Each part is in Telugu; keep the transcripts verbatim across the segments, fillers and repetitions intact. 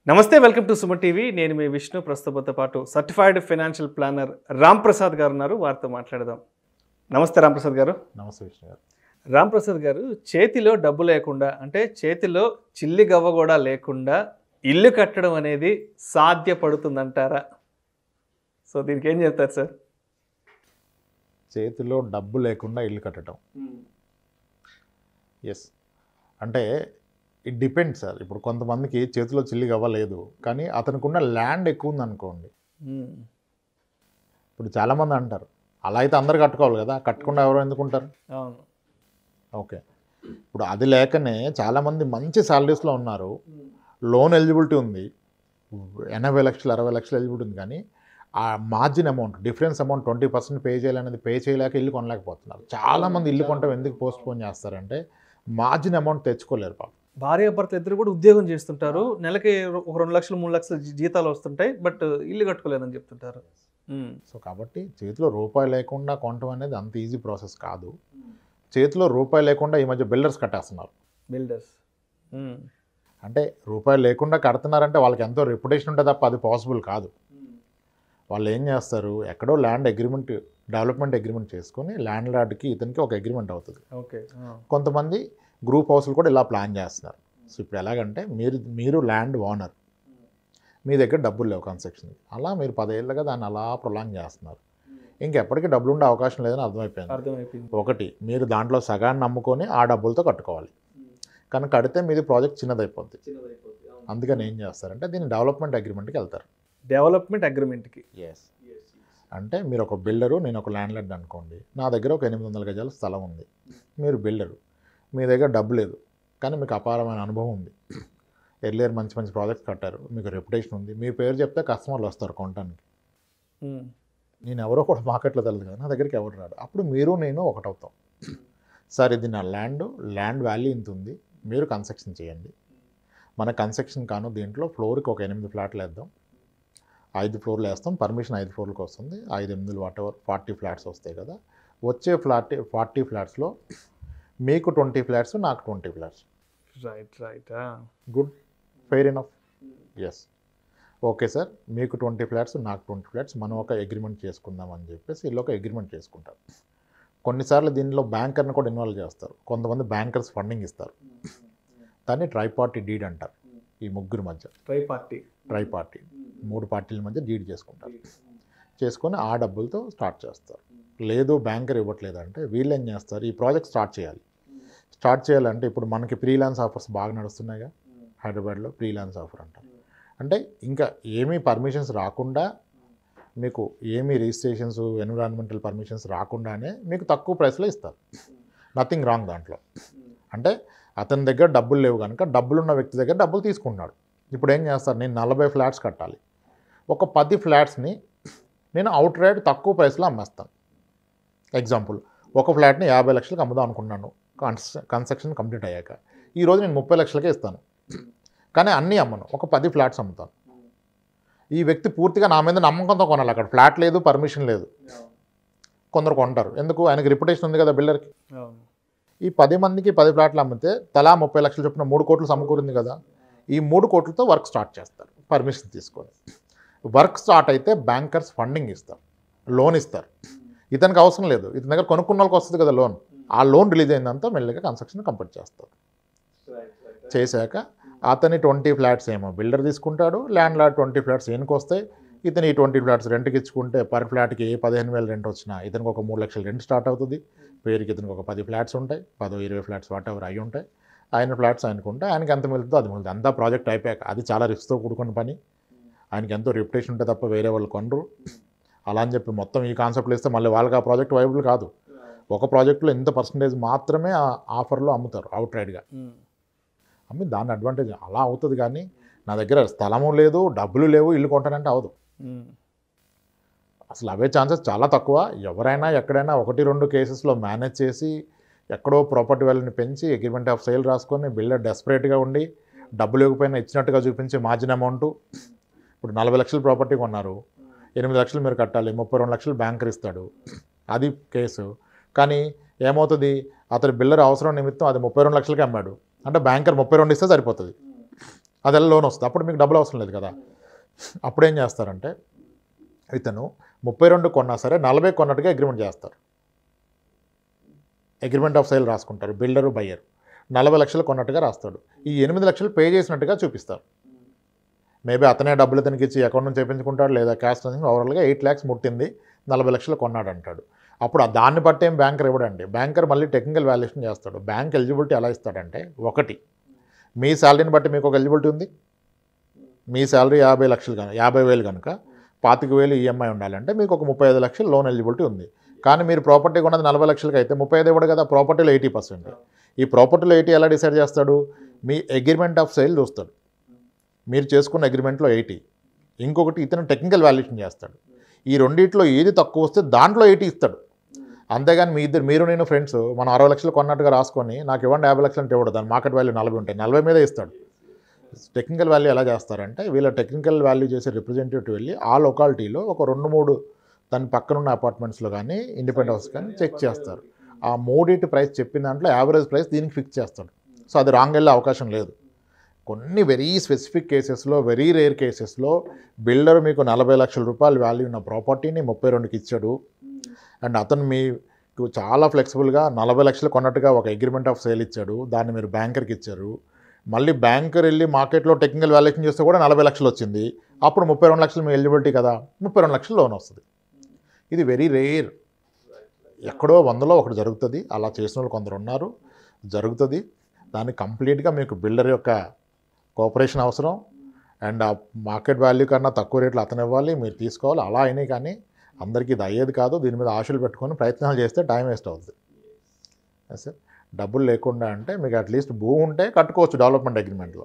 నమస్తే వెల్కమ్ టు సుమన్ టీవీ నేను మీ విష్ణు ప్రస్తుతంతో పాటు సర్టిఫైడ్ ఫైనాన్షియల్ ప్లానర్ రాంప్రసాద్ గారు ఉన్నారు వారితో మాట్లాడదాం నమస్తే రాంప్రసాద్ గారు నమస్తే విష్ణు గారు రాంప్రసాద్ గారు చేతిలో డబ్బు లేకుండా అంటే చేతిలో చిల్లి గవ్వ కూడా లేకుండా ఇల్లు కట్టడం అనేది సాధ్యపడుతుందంటారా సో దీనికి ఏం చెప్తారు సార్ చేతిలో డబ్బు లేకుండా ఇల్లు కట్టడం ఎస్ అంటే ఇట్ డిపెండ్స్ సార్ ఇప్పుడు కొంతమందికి చేతిలో చిల్లి అవ్వలేదు కానీ అతనికి ఉన్న ల్యాండ్ ఎక్కువ ఉంది అనుకోండి ఇప్పుడు చాలామంది అంటారు అలా అయితే అందరు కట్టుకోవాలి కదా కట్టకుండా ఎవరు ఎందుకుంటారు అవును ఓకే ఇప్పుడు అది లేకనే చాలామంది మంచి శాలరీస్లో ఉన్నారు లోన్ ఎలిజిబిలిటీ ఉంది ఎనభై లక్షలు అరవై లక్షలు ఎలిజిబిలిటీ ఉంది కానీ ఆ margin amount difference amount twenty percent pay చేయాలనేది పే చేయలేక ఇల్లు కొనలేకపోతున్నారు చాలామంది ఇల్లు కొంటాం ఎందుకు పోస్ట్ పోన్ చేస్తారంటే మార్జిన్ అమౌంట్ తెచ్చుకోలేరు పాపం భార్యాభర్తలు ఇద్దరు కూడా ఉద్యోగం చేస్తుంటారు నెలకి ఒక రెండు లక్షలు మూడు లక్షలు జీతాలు వస్తుంటాయి బట్ ఇల్లు కట్టుకోలేదని చెప్తుంటారు సో కాబట్టి చేతిలో రూపాయి లేకుండా కొనటం అనేది అంత ఈజీ ప్రాసెస్ కాదు చేతిలో రూపాయి లేకుండా ఈ మధ్య బిల్డర్స్ కట్టేస్తున్నారు బిల్డర్స్ అంటే రూపాయి లేకుండా కడుతున్నారంటే వాళ్ళకి ఎంతో రెప్యుటేషన్ ఉంటుంది తప్ప అది పాసిబుల్ కాదు వాళ్ళు ఏం చేస్తారు ఎక్కడో ల్యాండ్ అగ్రిమెంట్ డెవలప్మెంట్ అగ్రిమెంట్ చేసుకొని ల్యాండ్ లార్డ్కి ఇతనికి ఒక అగ్రిమెంట్ అవుతుంది ఓకే కొంతమంది గ్రూప్ హౌస్లు కూడా ఇలా ప్లాన్ చేస్తున్నారు సో ఇప్పుడు ఎలాగంటే మీరు మీరు ల్యాండ్ ఓనర్ మీ దగ్గర డబ్బులు లేవు కన్స్ట్రక్షన్ అలా మీరు పదేళ్ళుగా దాన్ని అలా ప్రొలాంగ్ చేస్తున్నారు ఇంకెప్పటికీ డబ్బులు ఉండే అవకాశం లేదని అర్థమైపోయింది అర్థమైపోయింది ఒకటి మీరు దాంట్లో సగాన్ని నమ్ముకొని ఆ డబ్బులతో కట్టుకోవాలి కానీ కడితే మీది ప్రాజెక్ట్ చిన్నదైపోద్ది అందుకని ఏం చేస్తారంటే దీన్ని డెవలప్మెంట్ అగ్రిమెంట్కి వెళ్తారు డెవలప్మెంట్ అగ్రిమెంట్కి ఎస్ అంటే మీరు ఒక బిల్డరు నేను ఒక ల్యాండ్ లార్డ్ అనుకోండి నా దగ్గర ఒక ఎనిమిది వందల గజాల స్థలం ఉంది మీరు బిల్డరు మీ దగ్గర డబ్బు లేదు కానీ మీకు అపారమైన అనుభవం ఉంది ఎర్లియర్ మంచి మంచి ప్రాజెక్ట్స్ కట్టారు మీకు రెప్యుటేషన్ ఉంది మీ పేరు చెప్తే కస్టమర్లు వస్తారు కొనడానికి నేను ఎవరో కూడా మార్కెట్లో తెలియదు కదా నా దగ్గరికి ఎవరు రాడు అప్పుడు మీరు నేను ఒకటవుతాం సార్ ఇది నా ల్యాండ్ ల్యాండ్ వాల్యూ ఇంత ఉంది మీరు కన్స్ట్రక్షన్ చేయండి మన కన్స్ట్రక్షన్ కాను దీంట్లో ఫ్లోర్కి ఒక ఎనిమిది ఫ్లాట్లు వేద్దాం ఐదు ఫ్లోర్లు వేస్తాం పర్మిషన్ ఐదు ఫ్లోర్లకు వస్తుంది ఐదు ఎనిమిది వాట్ ఎవర్ ఫార్టీ ఫ్లాట్స్ వస్తాయి కదా వచ్చే ఫ్లాట్ ఫార్టీ ఫ్లాట్స్లో మీకు ట్వంటీ ఫ్లాట్స్ నాకు twenty flats right right good fair enough yes okay sir మీకు ట్వంటీ ఫ్లాట్స్ నాకు ట్వంటీ ఫ్లాట్స్ మనం ఒక అగ్రిమెంట్ చేసుకుందాం అని చెప్పేసి వీళ్ళు ఒక అగ్రిమెంట్ చేసుకుంటారు కొన్నిసార్లు దీనిలో బ్యాంకర్ని కూడా ఇన్వాల్వ్ చేస్తారు కొంతమంది బ్యాంకర్స్ ఫండింగ్ ఇస్తారు దాన్ని ట్రై పార్టీ డీడ్ అంటారు ఈ ముగ్గురు మధ్య ట్రై పార్టీ ట్రై పార్టీ మూడు పార్టీల మధ్య డీడ్ చేసుకుంటారు చేసుకొని ఆ డబ్బులతో స్టార్ట్ చేస్తారు లేదు బ్యాంకర్ ఇవ్వట్లేదంటే వీళ్ళు ఏం చేస్తారు ఈ ప్రాజెక్ట్ స్టార్ట్ చేయాలి స్టార్ట్ చేయాలంటే ఇప్పుడు మనకి ఫ్రీలాన్స్ ఆఫర్స్ బాగా నడుస్తున్నాయిగా హైదరాబాద్లో ఫ్రీలాన్స్ ఆఫర్ అంటారు అంటే ఇంకా ఏమీ పర్మిషన్స్ రాకుండా మీకు ఏమీ రిజిస్ట్రేషన్స్ ఎన్విరాన్మెంటల్ పర్మిషన్స్ రాకుండానే మీకు తక్కువ ప్రైస్లో ఇస్తారు నథింగ్ రాంగ్ దాంట్లో అంటే అతని దగ్గర డబ్బులు లేవు కనుక డబ్బులున్న వ్యక్తి దగ్గర డబ్బులు తీసుకుంటున్నాడు ఇప్పుడు ఏం చేస్తారు నేను నలభై ఫ్లాట్స్ కట్టాలి ఒక పది ఫ్లాట్స్ని నేను అవుట్ రైడ్ తక్కువ ప్రైస్లో అమ్మేస్తాను ఎగ్జాంపుల్ ఒక ఫ్లాట్ని యాభై లక్షలకు అమ్ముదాం అనుకున్నాను కన్స్ట్రక్షన్ కంప్లీట్ అయ్యాక ఈరోజు నేను ముప్పై లక్షలకే ఇస్తాను కానీ అన్నీ అమ్మను ఒక పది ఫ్లాట్స్ అమ్ముతాను ఈ వ్యక్తి పూర్తిగా నా మీద నమ్మకంతో కొనాలి అక్కడ ఫ్లాట్ లేదు పర్మిషన్ లేదు కొందరు కొంటారు ఎందుకు ఆయనకి రిప్యుటేషన్ ఉంది కదా బిల్డర్కి ఈ పది మందికి పది ఫ్లాట్లు అమ్మితే తలా ముప్పై లక్షలు చొప్పున మూడు కోట్లు సమకూరింది కదా ఈ మూడు కోట్లతో వర్క్ స్టార్ట్ చేస్తారు పర్మిషన్ తీసుకొని వర్క్ స్టార్ట్ అయితే బ్యాంకర్స్ ఫండింగ్ ఇస్తారు లోన్ ఇస్తారు ఇతనికి అవసరం లేదు ఇతని దగ్గర కొనుక్కున్న వాళ్ళకి వస్తుంది కదా లోన్ ఆ లోన్ రిలీజ్ అయిందంతా మెల్లిగా కన్స్ట్రక్షన్ కంప్లీట్ చేస్తారు చేశాక అతని ట్వంటీ ఫ్లాట్స్ ఏమో బిల్డర్ తీసుకుంటాడు ల్యాండ్ లార్డ్ ట్వంటీ ఫ్లాట్స్ ఎన్నికి వస్తాయి ఇతను ఈ ట్వంటీ ఫ్లాట్స్ రెంట్కి ఇచ్చుకుంటే పర్ ఫ్లాట్కి ఏ పదిహేను వేలు రెంట్ వచ్చినా ఇతనికి ఒక మూడు లక్షలు రెంట్ స్టార్ట్ అవుతుంది పేరుకి ఇతనికి ఒక పది ఫ్లాట్స్ ఉంటాయి పదో ఇరవై ఫ్లాట్స్ వాట్ ఎవర్ అయి ఉంటాయి ఆయన ఫ్లాట్స్ ఆయనకుంటే ఆయనకి ఎంత మిగులుతుందో అది మిగులుతుంది అంతా ప్రాజెక్ట్ అయిపోయాక అది చాలా రిస్క్తో కూడుకున్న పని ఆయనకి ఎంతో రెప్యుటేషన్ ఉంటే తప్ప వేరే వాళ్ళు కొనరు అలా అని చెప్పి మొత్తం ఈ కాన్సెప్ట్లు ఇస్తే మళ్ళీ వాళ్ళకి ఆ ప్రాజెక్ట్ వైబుల్ కాదు ఒక ప్రాజెక్టులో ఇంత పర్సంటేజ్ మాత్రమే ఆ ఆఫర్లో అమ్ముతారు అవుట్ రైడ్గా అమ్మి దాని అడ్వాంటేజ్ అలా అవుతుంది కానీ నా దగ్గర స్థలము లేదు డబ్బులు లేవు ఇల్లు కొంటానంటే అవదు అసలు అవే ఛాన్సెస్ చాలా తక్కువ ఎవరైనా ఎక్కడైనా ఒకటి రెండు కేసెస్లో మేనేజ్ చేసి ఎక్కడో ప్రాపర్టీ వాల్యూని పెంచి అగ్రిమెంట్ ఆఫ్ సేల్ రాసుకొని బిల్డర్ డెస్పరేట్గా ఉండి డబ్బులు ఇవ్వకపోయినా ఇచ్చినట్టుగా చూపించి మార్జిన్ అమౌంట్ ఇప్పుడు నలభై లక్షల ప్రాపర్టీ కొన్నారు ఎనిమిది లక్షలు మీరు కట్టాలి ముప్పై రెండు లక్షలు బ్యాంకర్ ఇస్తాడు అది కేసు కానీ ఏమవుతుంది అతని బిల్డర్ అవసరం నిమిత్తం అది ముప్పై రెండు లక్షలకి అమ్మాడు అంటే బ్యాంకర్ ముప్పై రెండు ఇస్తే సరిపోతుంది అదెలా లోన్ వస్తుంది, అప్పుడు మీకు డబ్బులు అవసరం లేదు కదా. అప్పుడేం చేస్తారంటే ఇతను ముప్పై రెండు కొన్నా సరే నలభై కొన్నట్టుగా అగ్రిమెంట్ చేస్తారు. అగ్రిమెంట్ ఆఫ్ సేల్ రాసుకుంటారు బిల్డరు బయ్యర్. నలభై లక్షలు కొన్నట్టుగా రాస్తాడు, ఈ ఎనిమిది లక్షలు పే చేసినట్టుగా చూపిస్తారు. మేబీ అతనే డబ్బులు ఇతనికి ఇచ్చి అకౌంట్ నుంచి చేయించుకుంటాడు, లేదా క్యాష్ ట్రాన్సాక్షన్ ఓవరాల్గా ఎయిట్ ల్యాక్స్ ముట్టింది, నలభై లక్షలు కొన్నాడు అంటాడు. అప్పుడు దాన్ని బట్టి ఏం బ్యాంకర్ ఇవ్వడండి, బ్యాంకర్ మళ్ళీ టెక్నికల్ వాల్యుయేషన్ చేస్తాడు. బ్యాంక్ ఎలిజిబిలిటీ ఎలా ఇస్తాడంటే, ఒకటి మీ శాలరీని బట్టి మీకు ఒక ఎలిజిబిలిటీ ఉంది. మీ శాలరీ యాభై లక్షలు కనుక యాభై వేలు కనుక పాతిక వేలు ఈఎంఐ ఉండాలంటే మీకు ఒక ముప్పై ఐదు లక్షలు లోన్ ఎలిజిబిలిటీ ఉంది. కానీ మీరు ప్రాపర్టీ కొన్నది నలభై లక్షలకి అయితే ముప్పై ఐదు ఇవ్వడు కదా, ప్రాపర్టీలో ఎయిటీ పర్సెంట్. ఈ ప్రాపర్టీలో ఎయిటీ ఎలా డిసైడ్ చేస్తాడు, మీ అగ్రిమెంట్ ఆఫ్ సేల్ చూస్తాడు. మీరు చేసుకున్న అగ్రిమెంట్లో ఎయిటీ, ఇంకొకటి ఇతను టెక్నికల్ వాల్యుయేషన్ చేస్తాడు. ఈ రెండింటిలో ఏది తక్కువ వస్తే దాంట్లో ఎయిటీ ఇస్తాడు. అంతేగాని మీ ఇద్దరు మీరు నేను ఫ్రెండ్స్ మనం అరవై లక్షలు కొన్నట్టుగా రాసుకొని నాకు ఇవ్వండి యాభై లక్షలు అంటే ఇవ్వడు, దాని మార్కెట్ వాల్యూ నలభై ఉంటాయి, నలభై మీదే ఇస్తాడు. టెక్నికల్ వాల్యూ ఎలా చేస్తారంటే వీళ్ళ టెక్నికల్ వాల్యూ చేసే రిప్రజెంటేటివ్ వెళ్ళి ఆ లొకాలిటీలో ఒక రెండు మూడు దాని పక్కనున్న అపార్ట్మెంట్స్లో కానీ ఇండిపెండెంట్ హౌస్ కానీ చెక్ చేస్తారు. ఆ మూడింటి ప్రైస్ చెప్పిన దాంట్లో యావరేజ్ ప్రైస్ దీనికి ఫిక్స్ చేస్తాడు. సో అది రాంగ్ వెళ్ళే అవకాశం లేదు. కొన్ని వెరీ స్పెసిఫిక్ కేసెస్లో, వెరీ రేర్ కేసెస్లో బిల్డర్ మీకు నలభై లక్షల రూపాయలు వాల్యూ ఉన్న ప్రాపర్టీని ముప్పై రెండుకి ఇచ్చాడు. అండ్ అతను మీకు చాలా ఫ్లెక్సిబుల్గా నలభై లక్షలు కొన్నట్టుగా ఒక అగ్రిమెంట్ ఆఫ్ సేల్ ఇచ్చాడు, దాన్ని మీరు బ్యాంకర్కి ఇచ్చారు. మళ్ళీ బ్యాంకర్ వెళ్ళి మార్కెట్లో టెక్నికల్ వాల్యుయేషన్ చేస్తే కూడా నలభై లక్షలు వచ్చింది, అప్పుడు ముప్పై రెండు లక్షలు మీ ఎలిజిబిలిటీ కదా, ముప్పై రెండు లక్షలు లోన్ వస్తుంది. ఇది వెరీ రేర్, ఎక్కడో వందలో ఒకటి జరుగుతుంది. అలా చేసిన వాళ్ళు కొందరు ఉన్నారు, జరుగుతుంది. దాన్ని కంప్లీట్గా మీకు బిల్డర్ యొక్క కోఆపరేషన్ అవసరం. అండ్ ఆ మార్కెట్ వాల్యూ కన్నా తక్కువ రేట్లు అతను ఇవ్వాలి, మీరు తీసుకోవాలి. అలా అయినాయి కానీ అందరికీ ఇది అయ్యేది కాదు. దీని మీద ఆశలు పెట్టుకొని ప్రయత్నాలు చేస్తే టైం వేస్ట్ అవుతుంది. సార్ డబ్బులు లేకుండా అంటే మీకు అట్లీస్ట్ భూమి ఉంటే కట్టుకోవచ్చు డెవలప్మెంట్ అగ్రిమెంట్లో.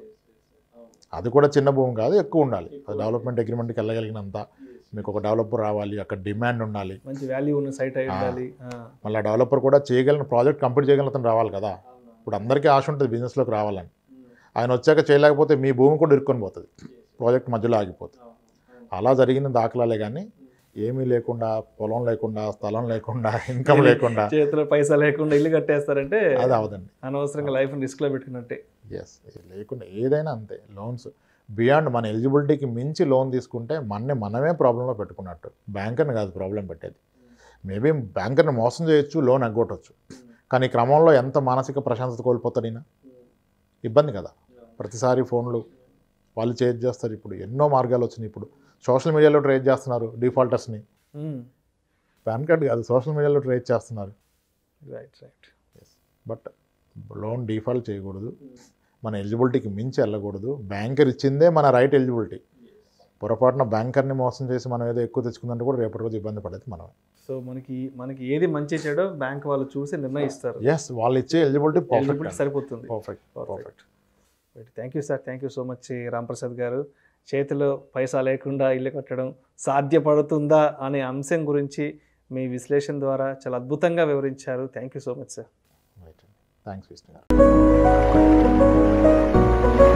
అది కూడా చిన్న భూమి కాదు, ఎక్కువ ఉండాలి. అది డెవలప్మెంట్ అగ్రిమెంట్కి వెళ్ళగలిగినంత మీకు ఒక డెవలపర్ రావాలి, అక్కడ డిమాండ్ ఉండాలి, మంచి వాల్యూ ఉన్న సైట్ అయి ఉండాలి. మళ్ళీ డెవలపర్ కూడా చేయగలిగిన ప్రాజెక్ట్ కంప్లీట్ చేయగలిగిన అతను రావాలి కదా. ఇప్పుడు అందరికీ ఆశ ఉంటుంది బిజినెస్లోకి రావాలని. ఆయన వచ్చాక చేయలేకపోతే మీ భూమి కూడా ఇరుక్కొని పోతుంది, ప్రాజెక్ట్ మధ్యలో ఆగిపోతుంది. అలా జరిగిన దాఖలాలే కానీ ఏమీ లేకుండా, పొలం లేకుండా, స్థలం లేకుండా, ఇన్కమ్ లేకుండా, చేతిలో పైసా లేకుండా ఇల్లు కట్టేస్తారంటే అది అవదండి. అనవసరంగా లైఫ్ రిస్క్లో పెట్టుకున్నట్టే. ఎస్, లేకుండా ఏదైనా అంతే. లోన్స్ బియాండ్ మన ఎలిజిబిలిటీకి మించి లోన్ తీసుకుంటే మనని మనమే ప్రాబ్లంలో పెట్టుకున్నట్టు. బ్యాంకర్ని కాదు ప్రాబ్లం పెట్టేది. మేబీ బ్యాంకర్ని మోసం చేయొచ్చు, లోన్ ఎగ్గొట్టచ్చు, కానీ క్రమంలో ఎంత మానసిక ప్రశాంతత కోల్పోతాడు ఈయన, ఇబ్బంది కదా. ప్రతిసారి ఫోన్లు వాళ్ళు చేజ్ చేస్తారు. ఇప్పుడు ఎన్నో మార్గాలు వచ్చినాయి. ఇప్పుడు సోషల్ మీడియాలో ట్రేస్ చేస్తున్నారు డిఫాల్టర్స్ని. పాన్ కార్డ్ కాదు, సోషల్ మీడియాలో ట్రేస్ చేస్తున్నారు. Right right yes, but loan default చేయకూడదు, మన ఎలిజిబిలిటీకి మించి వెళ్ళకూడదు. బ్యాంకర్ ఇచ్చిందే మన రైట్ ఎలిజిబిలిటీ. పొరపాటున బ్యాంకర్ని మోసం చేసి మనం ఏదో ఎక్కువ తెచ్చుకుందంటే కూడా రేపటి రోజు ఇబ్బంది పడేది మనం. సో మనకి మనకి ఏది మంచి చెడో బ్యాంక్ వాళ్ళు చూసి నిర్ణయిస్తారు. ఎస్, వాళ్ళు ఇచ్చే ఎలిజిబిలిటీ పర్ఫెక్ట్ సరిపోతుంది. Perfect perfect thank you sir, thank you so much Ramprasad garu. చేతిలో పైసా లేకుండా ఇల్లు కట్టడం సాధ్యపడుతుందా అనే అంశం గురించి మీ విశ్లేషణ ద్వారా చాలా అద్భుతంగా వివరించారు. Thank you so much sir. Thanks Vishnu గారు.